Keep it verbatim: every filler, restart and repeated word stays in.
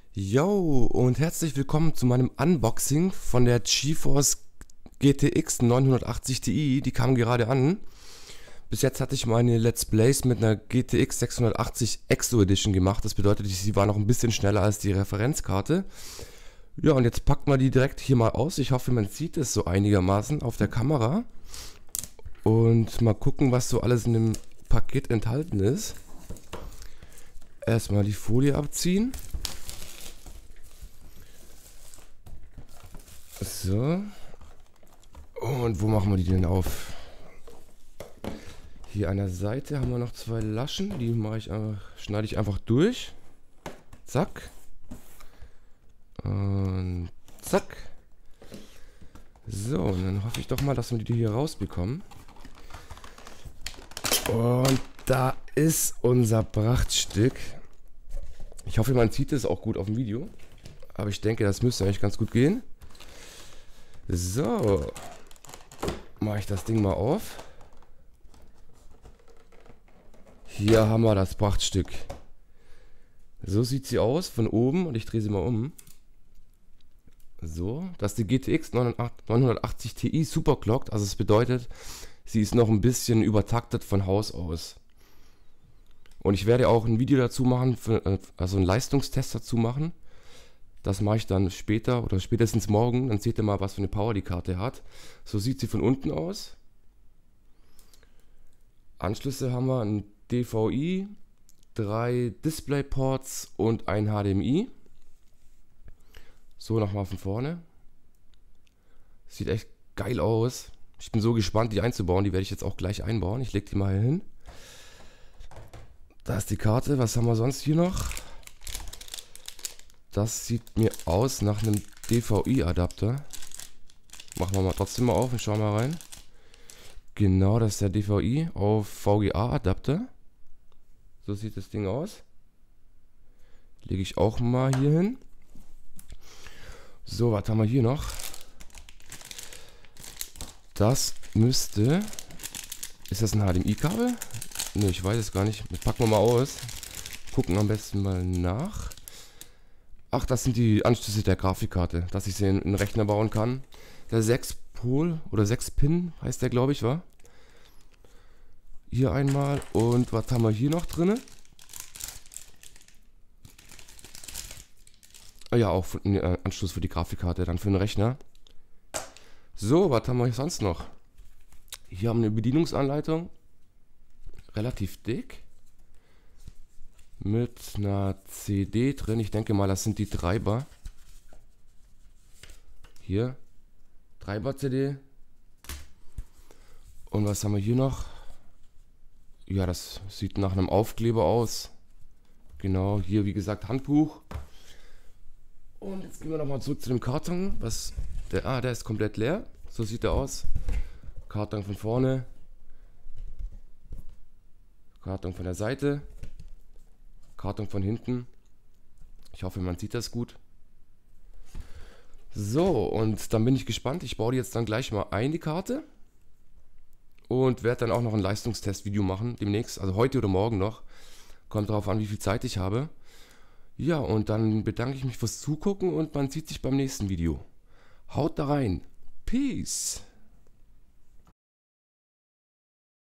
Yo und herzlich willkommen zu meinem Unboxing von der GeForce G T X neunhundertachtzig Ti. Die kam gerade an. Bis jetzt hatte ich meine Let's Plays mit einer G T X sechshundertachtzig Exo Edition gemacht. Das bedeutet, sie war noch ein bisschen schneller als die Referenzkarte. Ja, und jetzt packt man die direkt hier mal aus. Ich hoffe, man sieht es so einigermaßen auf der Kamera. Und mal gucken, was so alles in dem Paket enthalten ist. Erstmal die Folie abziehen. So. Und wo machen wir die denn auf? Hier an der Seite haben wir noch zwei Laschen. Die mache ich einfach, schneide ich einfach durch. Zack. Und zack. So, und dann hoffe ich doch mal, dass wir die hier rausbekommen. Und da ist unser Prachtstück. Ich hoffe, man sieht es auch gut auf dem Video. Aber ich denke, das müsste eigentlich ganz gut gehen. So. Mache ich das Ding mal auf. Hier haben wir das Prachtstück. So sieht sie aus von oben und ich drehe sie mal um. So, das ist die G T X neunhundertachtzig Ti Superclocked, also das bedeutet, sie ist noch ein bisschen übertaktet von Haus aus. Und ich werde auch ein Video dazu machen, für, also einen Leistungstest dazu machen. Das mache ich dann später oder spätestens morgen, dann seht ihr mal, was für eine Power die Karte hat. So sieht sie von unten aus. Anschlüsse haben wir ein D V I, drei Displayports und ein H D M I. So, nochmal von vorne. Sieht echt geil aus. Ich bin so gespannt, die einzubauen. Die werde ich jetzt auch gleich einbauen. Ich lege die mal hier hin. Da ist die Karte. Was haben wir sonst hier noch? Das sieht mir aus nach einem D V I-Adapter. Machen wir mal trotzdem mal auf und schauen mal rein. Genau, das ist der D V I auf V G A-Adapter. So sieht das Ding aus. Lege ich auch mal hier hin. So, was haben wir hier noch? Das müsste... Ist das ein H D M I-Kabel? Ne, ich weiß es gar nicht. Das packen wir mal aus. Gucken am besten mal nach. Ach, das sind die Anschlüsse der Grafikkarte, dass ich sie in einen Rechner bauen kann. Der sechs Pol oder sechs Pin heißt der, glaube ich, war. Hier einmal. Und was haben wir hier noch drin? Ah ja, auch ein äh, Anschluss für die Grafikkarte, dann für den Rechner. So, was haben wir sonst noch? Hier haben wir eine Bedienungsanleitung. Relativ dick. Mit einer C D drin. Ich denke mal, das sind die Treiber. Hier. Treiber-C D. Und was haben wir hier noch? Ja, das sieht nach einem Aufkleber aus. Genau, hier wie gesagt Handbuch. Und jetzt gehen wir nochmal zurück zu dem Karton. Was, der, ah, der ist komplett leer. So sieht er aus. Karton von vorne. Karton von der Seite. Karton von hinten. Ich hoffe, man sieht das gut. So, und dann bin ich gespannt. Ich baue die jetzt dann gleich mal ein, die Karte. Und werde dann auch noch ein Leistungstestvideo machen, demnächst. Also heute oder morgen noch. Kommt darauf an, wie viel Zeit ich habe. Ja, und dann bedanke ich mich fürs Zugucken und man sieht sich beim nächsten Video. Haut da rein. Peace.